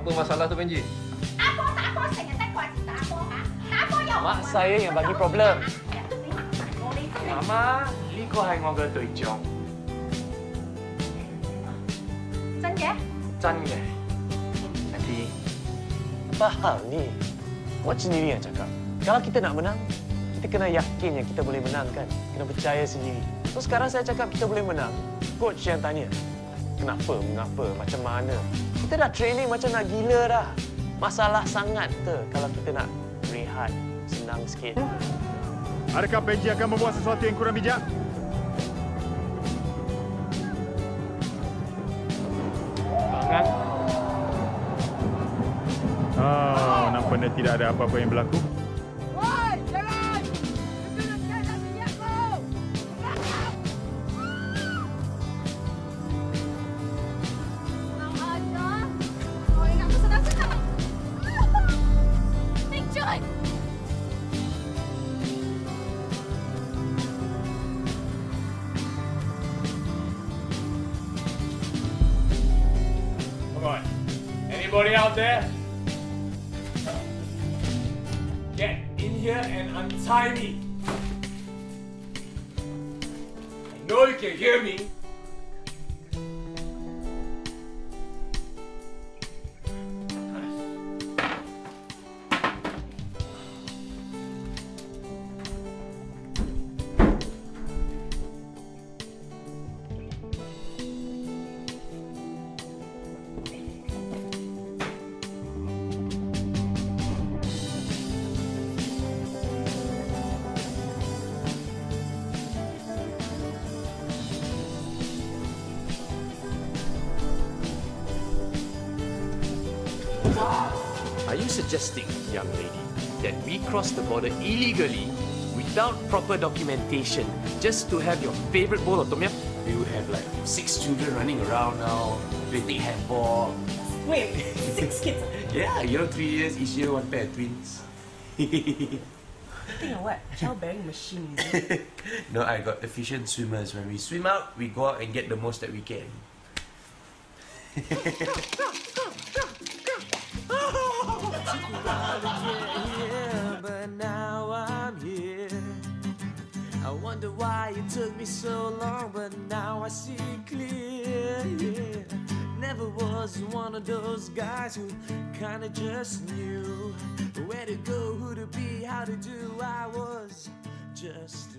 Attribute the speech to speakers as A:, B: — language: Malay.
A: Apa masalah tu, Benji?
B: Apa? Saya kata kau cerita apa, ha? Apa yang...
C: Mak saya yang bagi problem. Mama, lý có hai ngon gơ tùy chọn.
B: Chân vậy?
C: Chân vậy. Nanti. Faham ni. Awak sendiri yang cakap. Kalau kita nak menang, kita kena yakin yang kita boleh menang kan. Kena percaya sendiri. So sekarang saya cakap kita boleh menang. Coach yang tanya. Kenapa, mengapa, macam mana. Kita dah training macam nak gila dah. Masalah sangat ke kalau kita nak rehat, senang sikit.
D: Adakah Benji akan membuat sesuatu yang kurang bijak?
C: Bangan.
D: Oh, nampaknya tidak ada apa-apa yang berlaku.
B: Woi, jalan! Itu nak jalan minyak kau! Senang aja. Kau ingat aku senang-senang. Chen!
C: Come on. Anybody out there? Get in here and untie me. I know you can hear me.
E: Are you suggesting, young lady, that we cross the border illegally without proper documentation just to have your favorite bowl of tom yum?
F: You have like 6 children running around now, playing handball.
G: Wait, 6 kids?
F: Yeah, you know, 3 years, each year 1 pair of twins.
G: Think of what? Childbearing machine.
F: No, I got efficient swimmers. When we swim out, we go out and get the most that we can.
E: But now I'm here. I wonder why it took me so long, but now I see clear. Yeah. Never was one of those guys who kinda just knew where to go, who to be, how to do. I was just